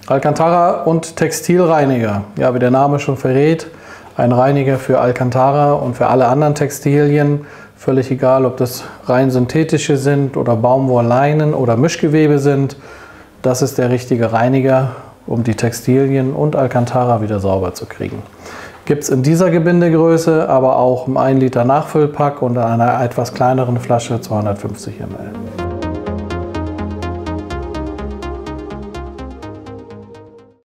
Alcantara und Textilreiniger. Ja, wie der Name schon verrät, ein Reiniger für Alcantara und für alle anderen Textilien. Völlig egal, ob das rein synthetische sind oder Baumwollleinen oder Mischgewebe sind. Das ist der richtige Reiniger, um die Textilien und Alcantara wieder sauber zu kriegen. Gibt es in dieser Gebindegröße, aber auch im 1 Liter Nachfüllpack und in einer etwas kleineren Flasche 250 ml.